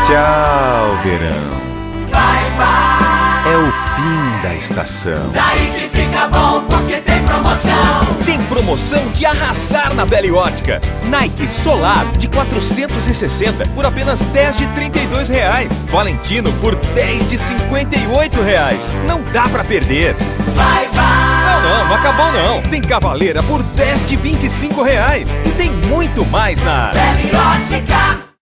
Tchau, verão. Vai, vai. É o fim da estação. Daí que fica bom porque tem promoção. Tem promoção de arrasar na Pele Ótica. Nike Solar de 460 por apenas 10 de R$32. Valentino por 10 de R$58. Não dá pra perder. Vai, vai. Não acabou não. Tem Cavaleira por 10 de R$25. E tem muito mais na Pele Ótica.